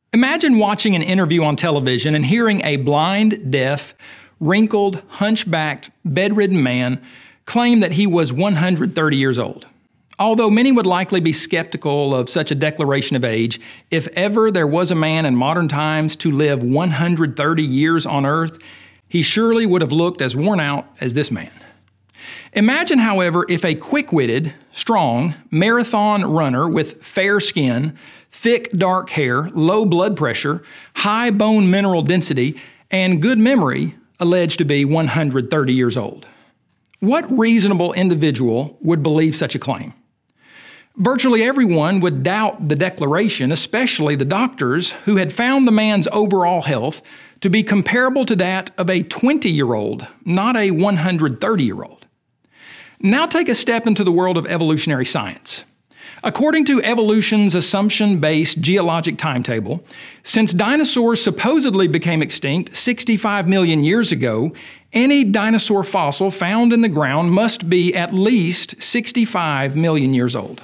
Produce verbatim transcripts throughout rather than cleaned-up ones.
Imagine watching an interview on television and hearing a blind, deaf, wrinkled, hunchbacked, bedridden man claim that he was one hundred thirty years old. Although many would likely be skeptical of such a declaration of age, if ever there was a man in modern times to live one hundred thirty years on Earth, he surely would have looked as worn out as this man. Imagine, however, if a quick-witted, strong, marathon runner with fair skin, thick dark hair, low blood pressure, high bone mineral density, and good memory alleged to be one hundred thirty years old. What reasonable individual would believe such a claim? Virtually everyone would doubt the declaration, especially the doctors who had found the man's overall health to be comparable to that of a twenty-year-old, not a one hundred thirty-year-old. Now take a step into the world of evolutionary science. According to evolution's assumption-based geologic timetable, since dinosaurs supposedly became extinct sixty-five million years ago, any dinosaur fossil found in the ground must be at least sixty-five million years old.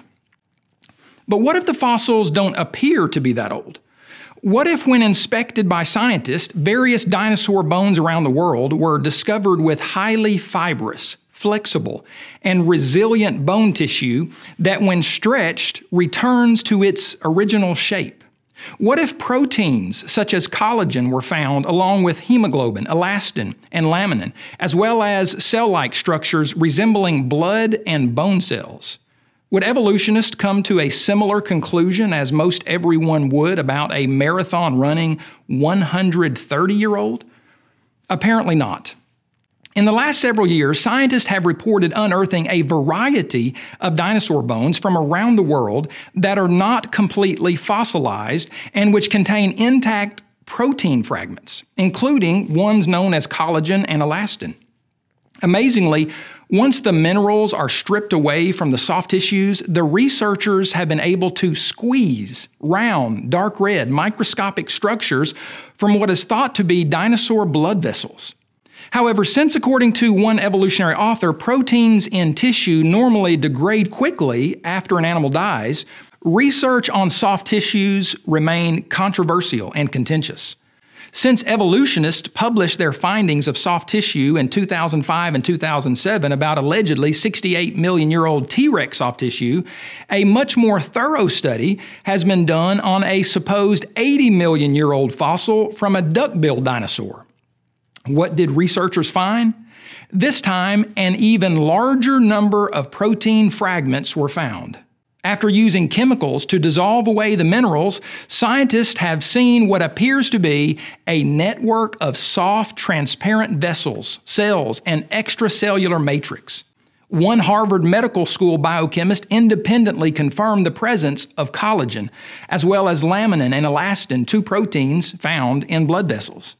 But what if the fossils don't appear to be that old? What if, when inspected by scientists, various dinosaur bones around the world were discovered with highly fibrous, flexible, and resilient bone tissue that, when stretched, returns to its original shape? What if proteins such as collagen were found along with hemoglobin, elastin, and laminin, as well as cell-like structures resembling blood and bone cells? Would evolutionists come to a similar conclusion as most everyone would about a marathon-running one hundred thirty-year-old? Apparently not. In the last several years, scientists have reported unearthing a variety of dinosaur bones from around the world that are not completely fossilized and which contain intact protein fragments, including ones known as collagen and elastin. Amazingly, once the minerals are stripped away from the soft tissues, the researchers have been able to squeeze round, dark red, microscopic structures from what is thought to be dinosaur blood vessels. However, since according to one evolutionary author, proteins in tissue normally degrade quickly after an animal dies, research on soft tissues remain controversial and contentious. Since evolutionists published their findings of soft tissue in two thousand five and two thousand seven about allegedly sixty-eight million year old T-Rex soft tissue, a much more thorough study has been done on a supposed eighty million year old fossil from a duck-billed dinosaur. What did researchers find? This time, an even larger number of protein fragments were found. After using chemicals to dissolve away the minerals, scientists have seen what appears to be a network of soft, transparent vessels, cells, and extracellular matrix. One Harvard Medical School biochemist independently confirmed the presence of collagen, as well as laminin and elastin, two proteins found in blood vessels.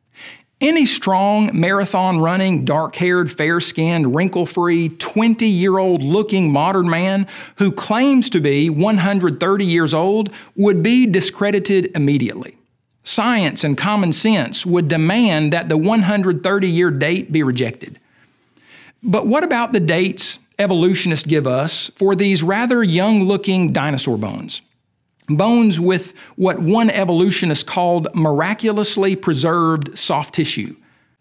Any strong, marathon-running, dark-haired, fair-skinned, wrinkle-free, twenty-year-old looking modern man who claims to be one hundred thirty years old would be discredited immediately. Science and common sense would demand that the one hundred thirty year date be rejected. But what about the dates evolutionists give us for these rather young-looking dinosaur bones? Bones with what one evolutionist called miraculously preserved soft tissue.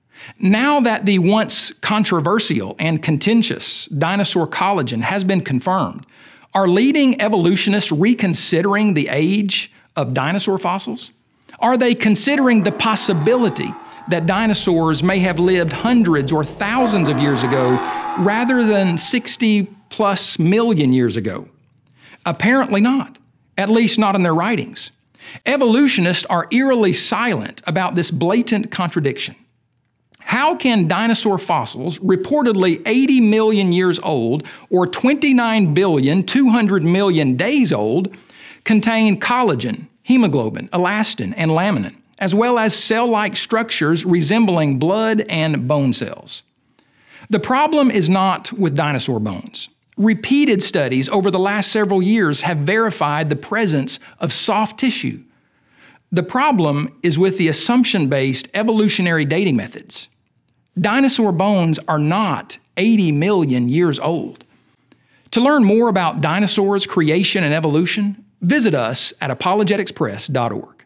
Now that the once controversial and contentious dinosaur collagen has been confirmed, are leading evolutionists reconsidering the age of dinosaur fossils? Are they considering the possibility that dinosaurs may have lived hundreds or thousands of years ago rather than sixty plus million years ago? Apparently not. At least not in their writings. Evolutionists are eerily silent about this blatant contradiction. How can dinosaur fossils, reportedly eighty million years old or twenty-nine billion two hundred million days old, contain collagen, hemoglobin, elastin, and laminin, as well as cell-like structures resembling blood and bone cells? The problem is not with dinosaur bones. Repeated studies over the last several years have verified the presence of soft tissue. The problem is with the assumption-based evolutionary dating methods. Dinosaur bones are not eighty million years old. To learn more about dinosaurs, creation, and evolution, visit us at apologetics press dot org.